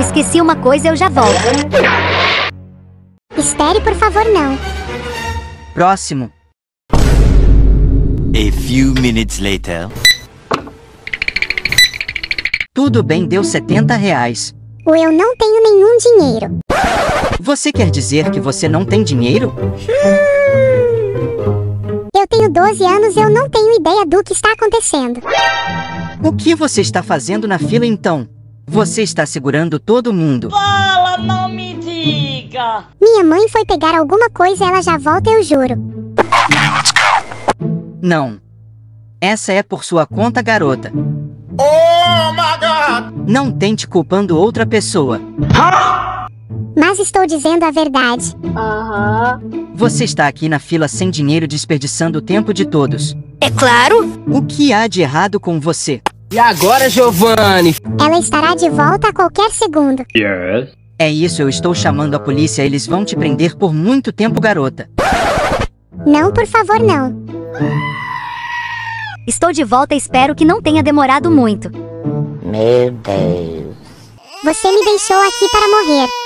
Esqueci uma coisa, eu já volto. Espere, por favor, não. Próximo. A few minutes later. Tudo bem, deu R$70. Eu não tenho nenhum dinheiro. Você quer dizer que você não tem dinheiro? Eu tenho 12 anos e eu não tenho ideia do que está acontecendo. O que você está fazendo na fila então? Você está segurando todo mundo. Fala, não me diga! Minha mãe foi pegar alguma coisa, ela já volta, eu juro. Não. Essa é por sua conta, garota. Oh my God! Não tente culpando outra pessoa. Mas estou dizendo a verdade. Você está aqui na fila sem dinheiro, desperdiçando o tempo de todos. É claro! O que há de errado com você? E agora, Giovanni? Ela estará de volta a qualquer segundo. É isso, eu estou chamando a polícia, eles vão te prender por muito tempo, garota. Não, por favor, não. Estou de volta, espero que não tenha demorado muito. Meu Deus. Você me deixou aqui para morrer.